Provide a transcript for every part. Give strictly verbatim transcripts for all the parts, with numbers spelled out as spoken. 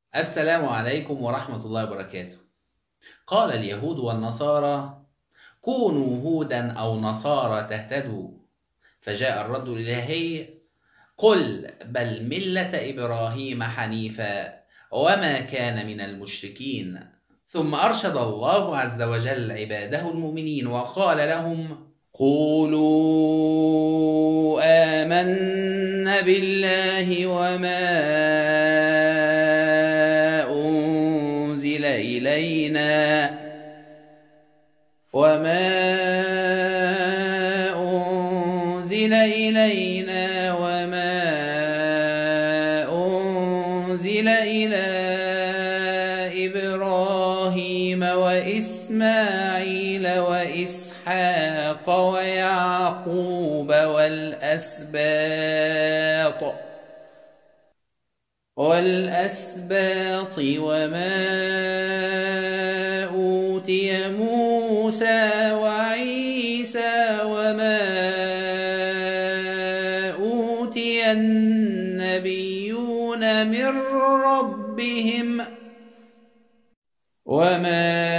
السلام عليكم ورحمة الله وبركاته. قال اليهود والنصارى: كونوا هودا أو نصارى تهتدوا. فجاء الرد الإلهي: قل بل ملة إبراهيم حنيفا وما كان من المشركين. ثم أرشد الله عز وجل عباده المؤمنين وقال لهم: قولوا آمنا بالله وما أنزل إلينا وما أنزل إلينا وما أنزل إلى إبراهيم وإسماعيل وإسحاق ويعقوب والأسباط والأسباط وما أوتي موسى وعيسى وما أوتي النبيون من ربهم وما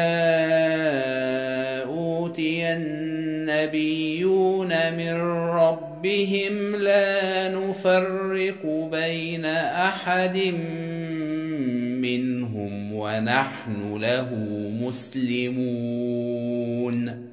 أوتي النبيون من ربهم لا نفرق بين أحد منهم ونحن له مسلمون.